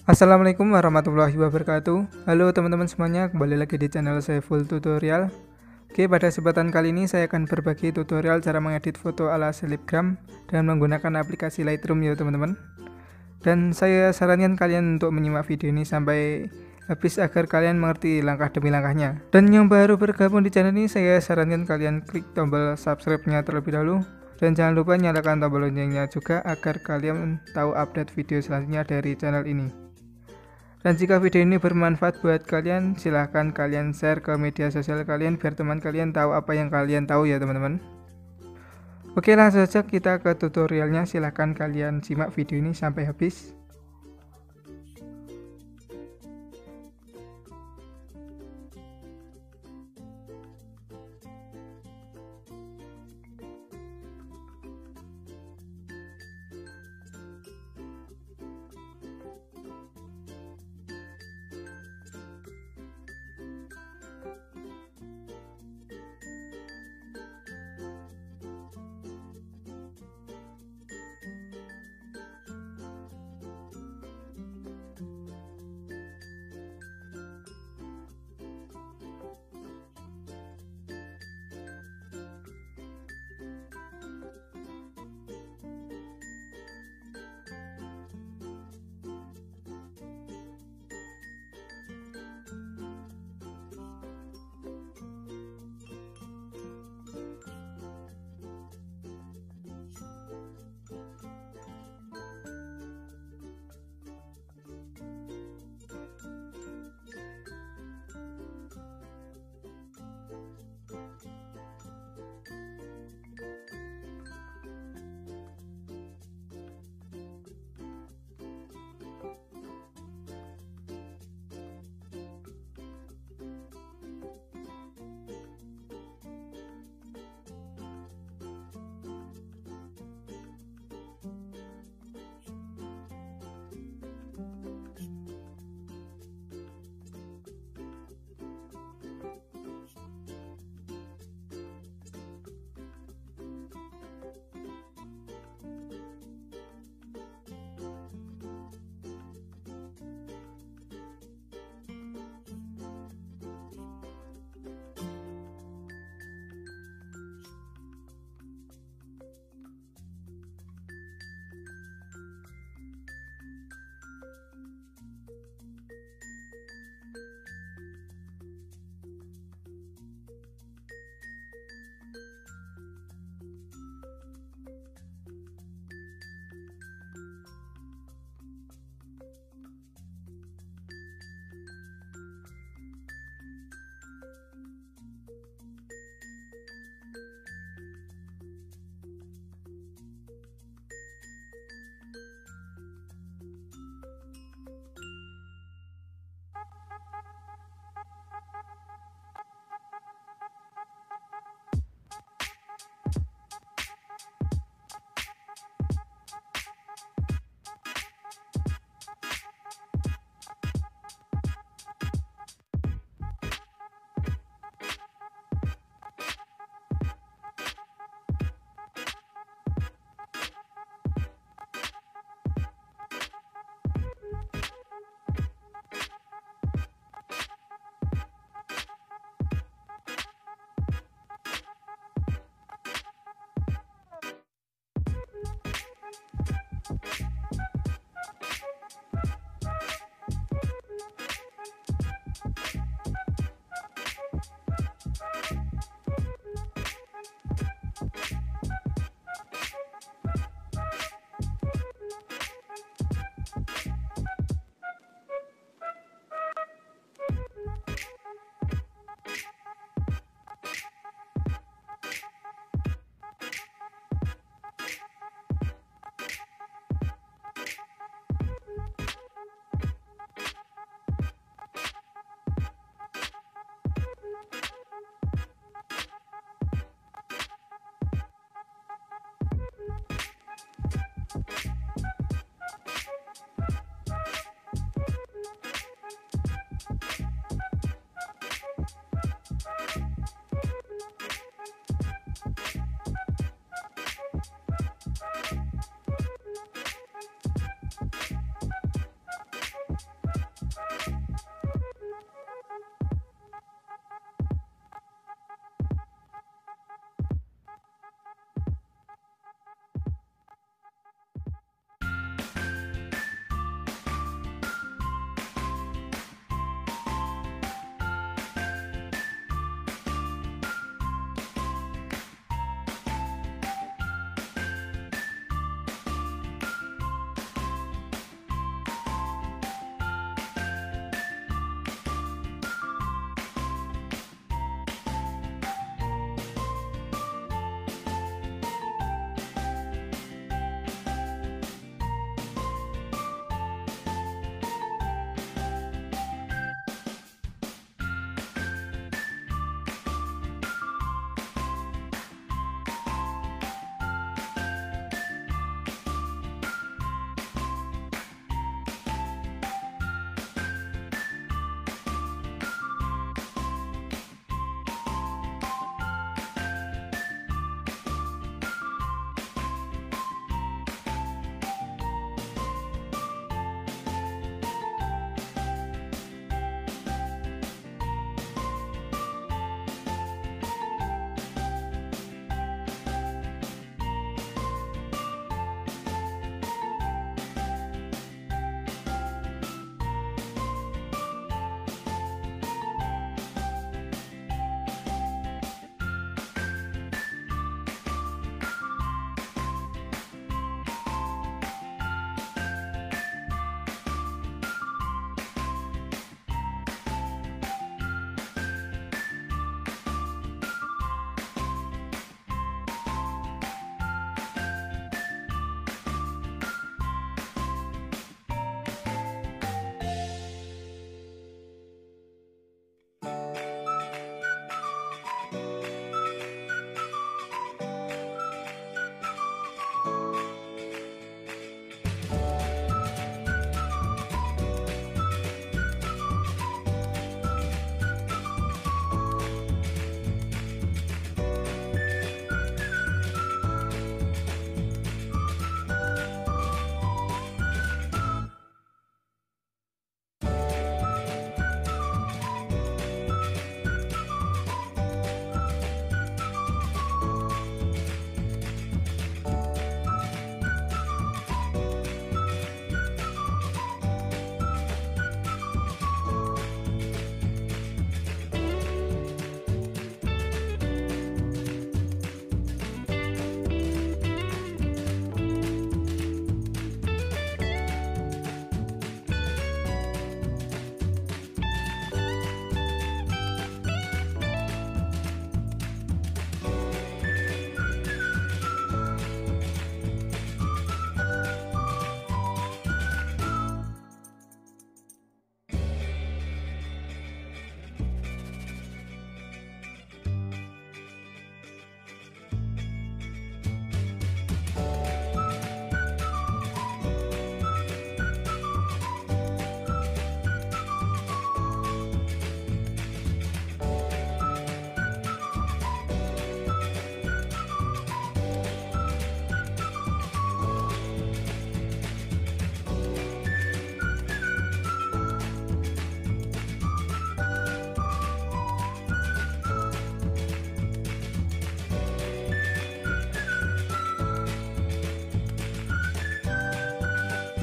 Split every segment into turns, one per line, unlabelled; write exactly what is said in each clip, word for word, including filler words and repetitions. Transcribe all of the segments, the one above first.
Assalamualaikum warahmatullahi wabarakatuh. Halo teman-teman semuanya, kembali lagi di channel saya Full Tutorial. Oke, pada kesempatan kali ini saya akan berbagi tutorial cara mengedit foto ala selebgram dengan menggunakan aplikasi Lightroom ya teman-teman. Dan saya sarankan kalian untuk menyimak video ini sampai habis agar kalian mengerti langkah demi langkahnya. Dan yang baru bergabung di channel ini, saya sarankan kalian klik tombol subscribe-nya terlebih dahulu. Dan jangan lupa nyalakan tombol loncengnya juga agar kalian tahu update video selanjutnya dari channel ini. Dan jika video ini bermanfaat buat kalian, silahkan kalian share ke media sosial kalian biar teman kalian tahu apa yang kalian tahu ya teman-teman. Oke, langsung saja kita ke tutorialnya. Silahkan kalian simak video ini sampai habis.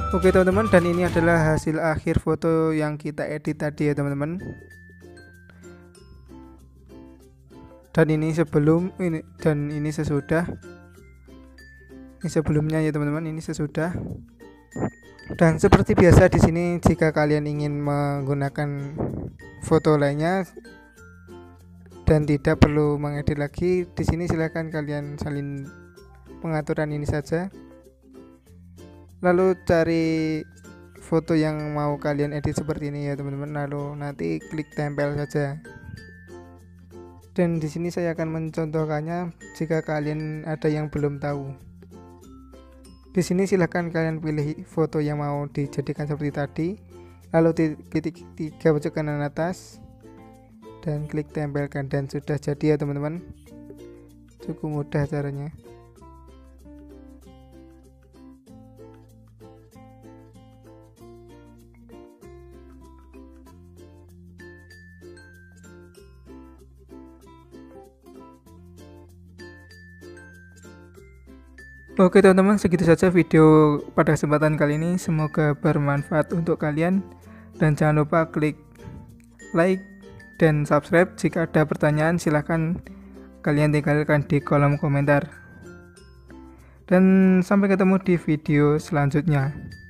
Oke teman-teman, dan ini adalah hasil akhir foto yang kita edit tadi ya teman-teman. Dan ini sebelum ini dan ini sesudah. Ini sebelumnya ya teman-teman, ini sesudah. Dan seperti biasa di sini, jika kalian ingin menggunakan foto lainnya dan tidak perlu mengedit lagi, di sini silahkan kalian salin pengaturan ini saja. Lalu cari foto yang mau kalian edit seperti ini ya teman-teman. Lalu nanti klik tempel saja. Dan di sini saya akan mencontohkannya jika kalian ada yang belum tahu. Di sini silahkan kalian pilih foto yang mau dijadikan seperti tadi. Lalu titik tiga pojok kanan atas dan klik tempelkan, dan sudah jadi ya teman-teman. Cukup mudah caranya. Oke teman-teman, segitu saja video pada kesempatan kali ini. Semoga bermanfaat untuk kalian, dan jangan lupa klik like dan subscribe. Jika ada pertanyaan silahkan kalian tinggalkan di kolom komentar. Dan sampai ketemu di video selanjutnya.